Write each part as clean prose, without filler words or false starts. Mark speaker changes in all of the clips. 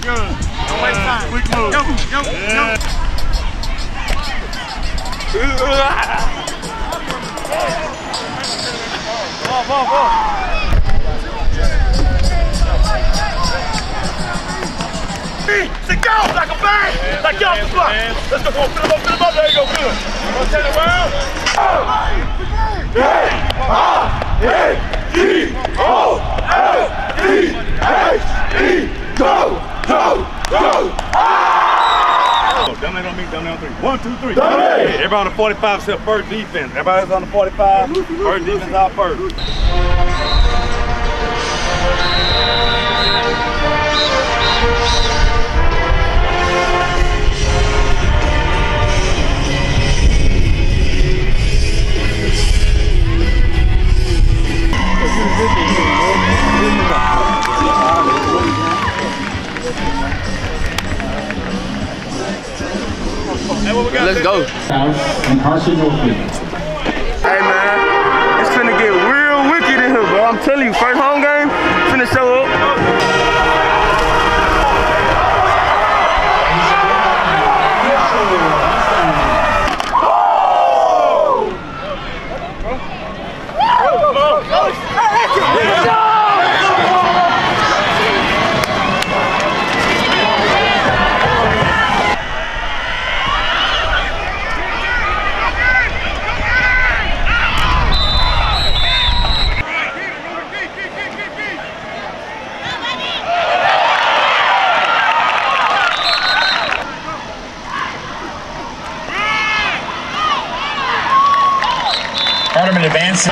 Speaker 1: good. Don't waste time. Quick move. Yo. Ball. Sit down like a bang! Like y'all the block! Let's go, fill him up, there you go, good. We're gonna turn around. A-R-E-G-O-L-E-H-E, go! Dumb on me, dumb on three. 1, 2, 3. Everybody on the 45 except first defense. Everybody's on the 45. First defense out first.
Speaker 2: Let's go.
Speaker 3: And Carson Northfield.
Speaker 1: Hey man, it's finna get real wicked in here, bro. I'm telling you, first home game, finna show up.
Speaker 3: Hardeman advancing.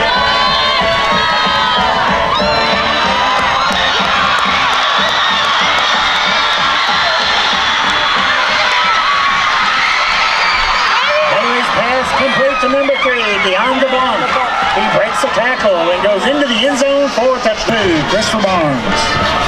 Speaker 3: Henry's pass complete to number 3, beyond the block. He breaks the tackle and goes into the end zone for a touchdown. Christopher Barnes.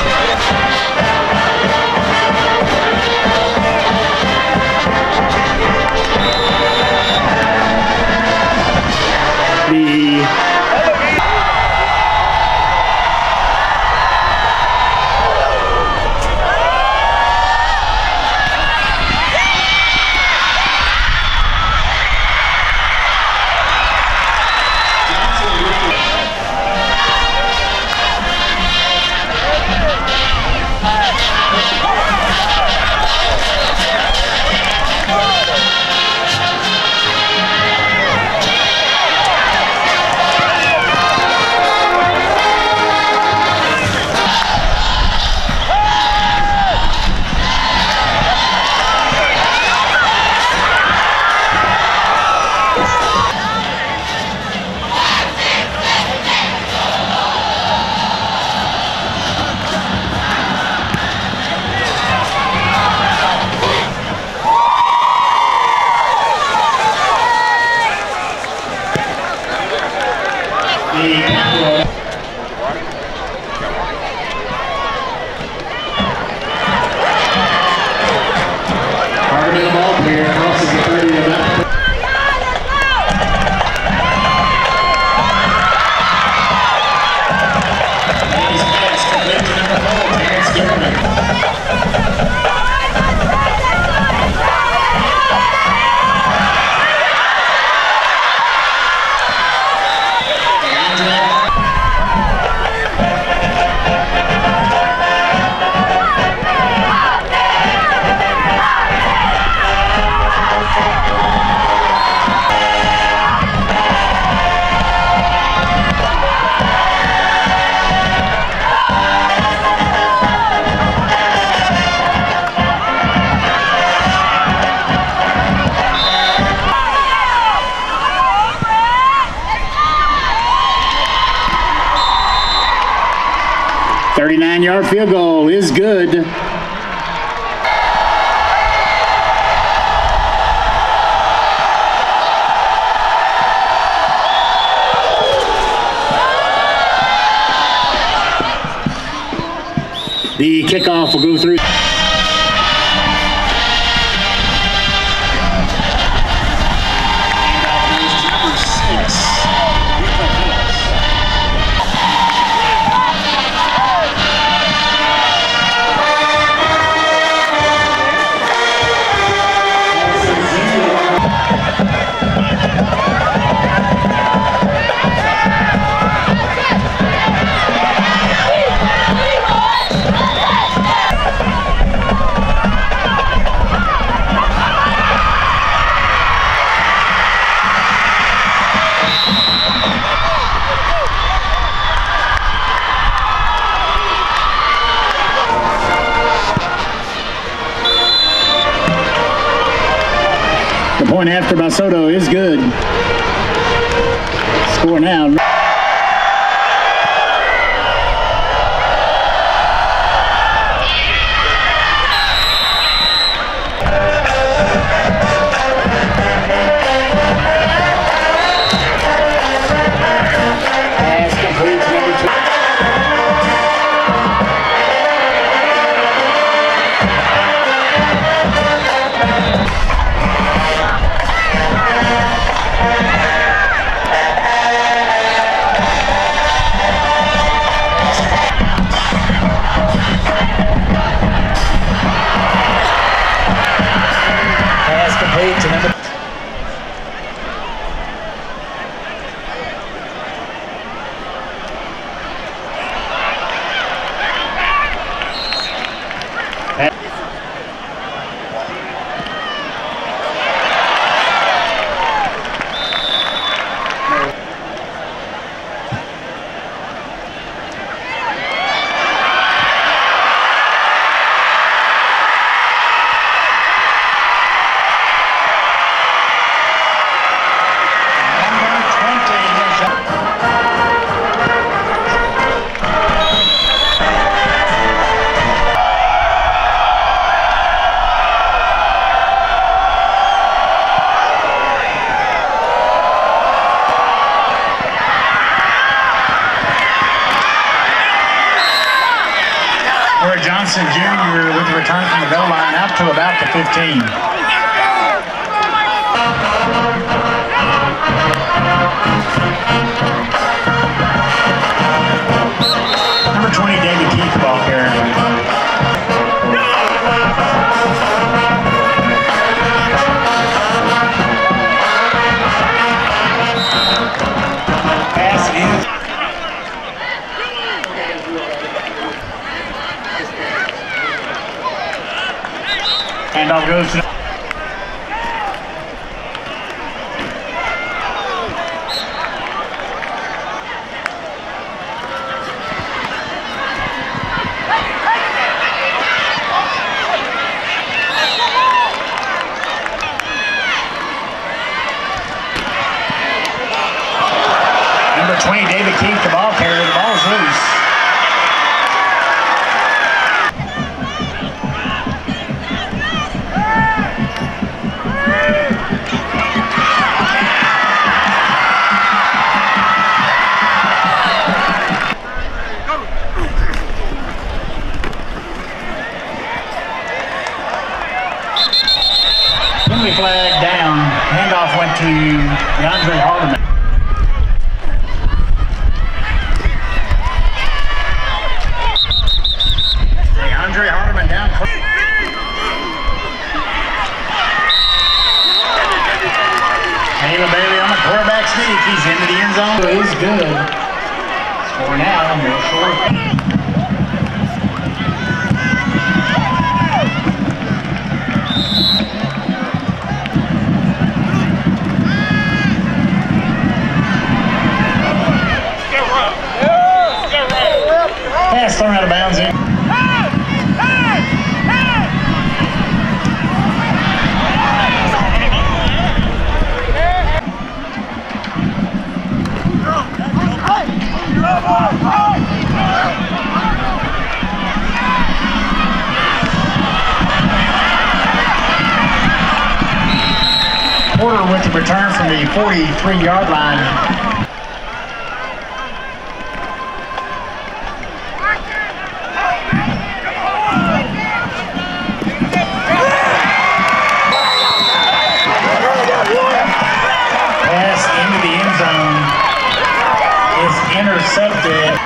Speaker 3: Hardeman the ball player crosses the 30 to left. He's passed complete to number 4, Terrence Gilman. Yard field goal is good. The kickoff will go through. point after by Soto is good. Score now. Johnson Jr. with the return from the goal line out to about the 15. Number 20, David Keith, ball carrier. Pass is. Handoff goes to number 20, David Keith, the ball carrier. The ball is loose. Penalty flag down. Handoff went to DeAndre Hardiman. DeAndre Hardiman down. Taylor Bailey on the quarterback sneak. He's into the end zone. He's good. Score now. Real short. Pass thrown out of bounds in. Porter with the return from the 43-yard line. Intercepted.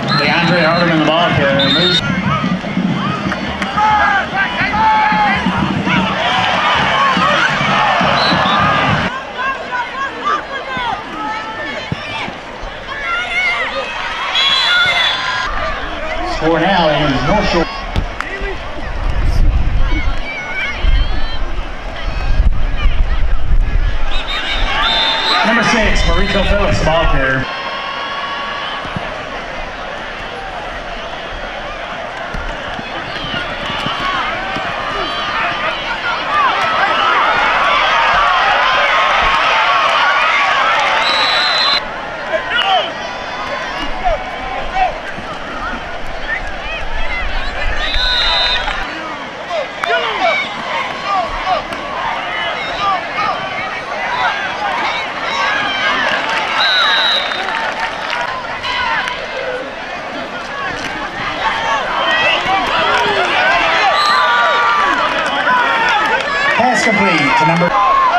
Speaker 3: Harder in the ball carrier. Score now is North Shore. Number 6, Mariko Phillips, ball carrier. Pass complete to number.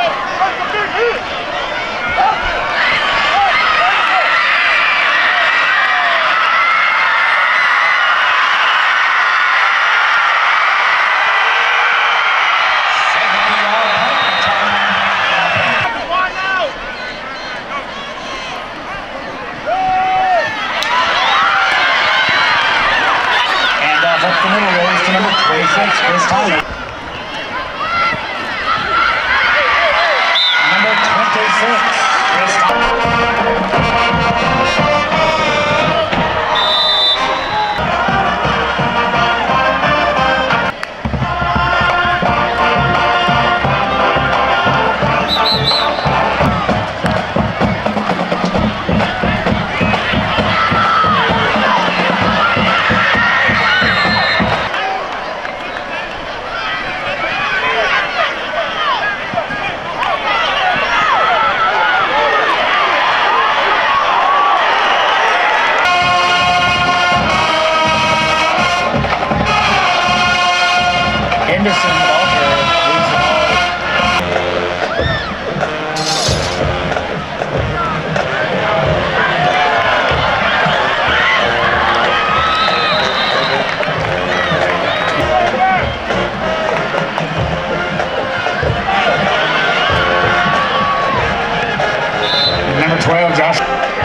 Speaker 3: And up the middle goes to number 26, Chris Thomas. Henderson, number 12, Josh.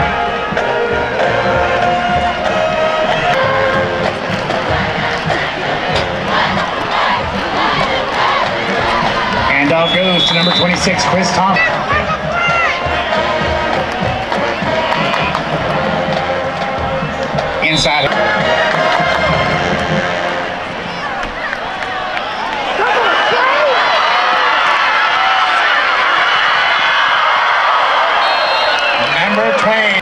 Speaker 3: Handoff goes to number 26, Chris Thomas. Inside. Number 20.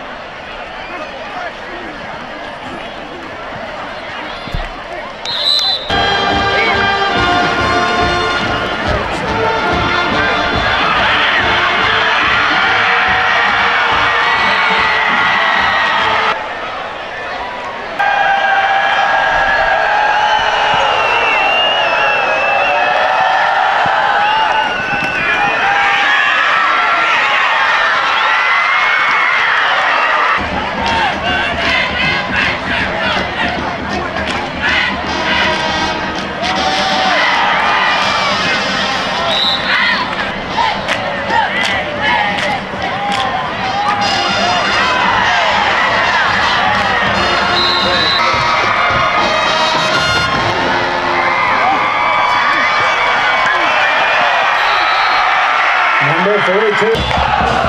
Speaker 3: Number 42.